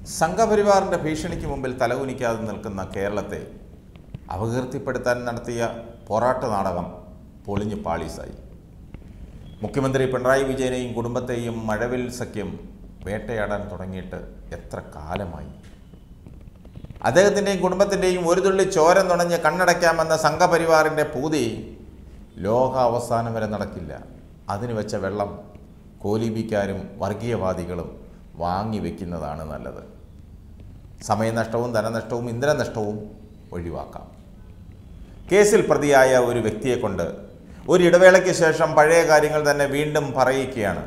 സംഘപരിവാറിൻ്റെ ഭീഷണിക്ക് മുമ്പിൽ തലകുനിക്കാതെ നിൽക്കുന്ന കേരളത്തെ അപകീർത്തിപ്പെടുത്താൻ നടത്തിയ പോരാട്ട നാടകം പൊളിഞ്ഞു പാളീസായി. മുഖ്യമന്ത്രി പിണറായി വിജയനെയും കുടുംബത്തെയും മഴവിൽ സഖ്യം വേട്ടയാടാൻ തുടങ്ങിയിട്ട് എത്ര കാലമായി? അദ്ദേഹത്തിൻ്റെയും കുടുംബത്തിൻ്റെയും ഒരു തുള്ളി ചോര നുണഞ്ഞ് കണ്ണടയ്ക്കാമെന്ന സംഘപരിവാറിൻ്റെ പൂതി ലോക അവസാനം വരെ നടക്കില്ല. അതിന് വെച്ച വെള്ളം കോലീബിക്കാരും വർഗീയവാദികളും വാങ്ങിവെക്കുന്നതാണ് നല്ലത്. സമയനഷ്ടവും ധനനഷ്ടവും ഇന്ധനനഷ്ടവും ഒഴിവാക്കാം. കേസിൽ പ്രതിയായ ഒരു വ്യക്തിയെ കൊണ്ട് ഒരിടവേളയ്ക്ക് ശേഷം പഴയ കാര്യങ്ങൾ തന്നെ വീണ്ടും പറയിക്കുകയാണ്.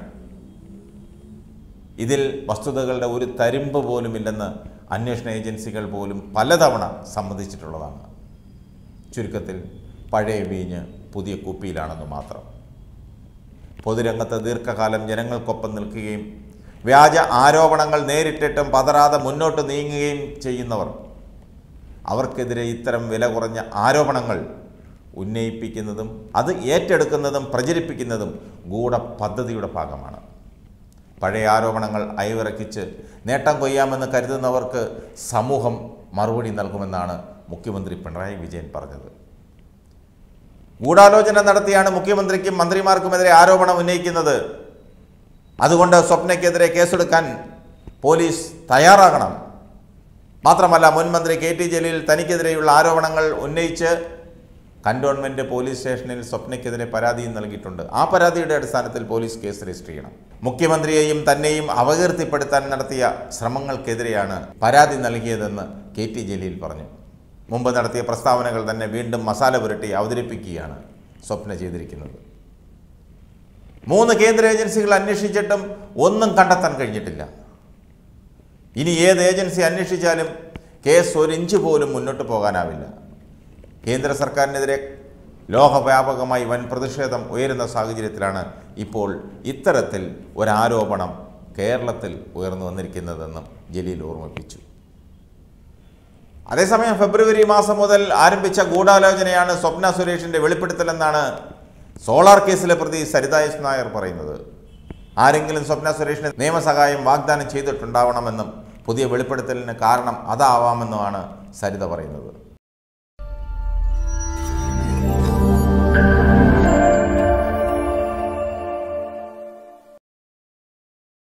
ഇതിൽ വസ്തുതകളുടെ ഒരു തരിമ്പ് പോലുമില്ലെന്ന് അന്വേഷണ ഏജൻസികൾ പോലും പലതവണ സമ്മതിച്ചിട്ടുള്ളതാണ്. ചുരുക്കത്തിൽ പഴയ വീഞ്ഞ് പുതിയ കുപ്പിയിലാണെന്ന് മാത്രം. പൊതുരംഗത്ത് ദീർഘകാലം ജനങ്ങൾക്കൊപ്പം നിൽക്കുകയും വ്യാജ ആരോപണങ്ങൾ നേരിട്ടിട്ടും പതറാതെ മുന്നോട്ട് നീങ്ങുകയും ചെയ്യുന്നവർ, അവർക്കെതിരെ ഇത്തരം വില കുറഞ്ഞ ആരോപണങ്ങൾ ഉന്നയിപ്പിക്കുന്നതും അത് ഏറ്റെടുക്കുന്നതും പ്രചരിപ്പിക്കുന്നതും ഗൂഢപദ്ധതിയുടെ ഭാഗമാണ്. പഴയ ആരോപണങ്ങൾ അയവിറക്കിച്ച് നേട്ടം കൊയ്യാമെന്ന് കരുതുന്നവർക്ക് സമൂഹം മറുപടി നൽകുമെന്നാണ് മുഖ്യമന്ത്രി പിണറായി വിജയൻ പറഞ്ഞത്. ഗൂഢാലോചന നടത്തിയാണ് മുഖ്യമന്ത്രിക്കും മന്ത്രിമാർക്കുമെതിരെ ആരോപണം ഉന്നയിക്കുന്നത്. അതുകൊണ്ട് സ്വപ്നയ്ക്കെതിരെ കേസെടുക്കാൻ പോലീസ് തയ്യാറാകണം. മാത്രമല്ല, മുൻ മന്ത്രി KT ജലീൽ തനിക്കെതിരെയുള്ള ആരോപണങ്ങൾ ഉന്നയിച്ച് കന്റോൺമെൻറ്റ് പോലീസ് സ്റ്റേഷനിൽ സ്വപ്നയ്ക്കെതിരെ പരാതിയും നൽകിയിട്ടുണ്ട്. ആ പരാതിയുടെ അടിസ്ഥാനത്തിൽ പോലീസ് കേസ് രജിസ്റ്റർ ചെയ്യണം. മുഖ്യമന്ത്രിയെയും തന്നെയും അപകീർത്തിപ്പെടുത്താൻ നടത്തിയ ശ്രമങ്ങൾക്കെതിരെയാണ് പരാതി നൽകിയതെന്ന് KT ജലീൽ പറഞ്ഞു. മുമ്പ് നടത്തിയ പ്രസ്താവനകൾ തന്നെ വീണ്ടും മസാല പുരട്ടി അവതരിപ്പിക്കുകയാണ് സ്വപ്ന ചെയ്തിരിക്കുന്നത്. 3 കേന്ദ്ര ഏജൻസികൾ അന്വേഷിച്ചിട്ടും ഒന്നും കണ്ടെത്താൻ കഴിഞ്ഞിട്ടില്ല. ഇനി ഏത് ഏജൻസി അന്വേഷിച്ചാലും കേസ് 1 ഇഞ്ച് പോലും മുന്നോട്ട് പോകാനാവില്ല. കേന്ദ്ര സർക്കാരിനെതിരെ ലോകവ്യാപകമായി വൻ പ്രതിഷേധം ഉയരുന്ന സാഹചര്യത്തിലാണ് ഇപ്പോൾ ഇത്തരത്തിൽ ഒരാരോപണം കേരളത്തിൽ ഉയർന്നു വന്നിരിക്കുന്നതെന്നും ജലീൽ ഓർമ്മിപ്പിച്ചു. അതേസമയം ഫെബ്രുവരി മാസം മുതൽ ആരംഭിച്ച ഗൂഢാലോചനയാണ് സ്വപ്ന സുരേഷിൻ്റെ വെളിപ്പെടുത്തലെന്നാണ് സോളാർ കേസിലെ പ്രതി സരിത എസ് നായർ പറയുന്നത്. ആരെങ്കിലും സ്വപ്ന സുരേഷിന് നിയമസഹായം വാഗ്ദാനം ചെയ്തിട്ടുണ്ടാവണമെന്നും പുതിയ വെളിപ്പെടുത്തലിന് കാരണം അതാവാമെന്നുമാണ് സരിത പറയുന്നത്.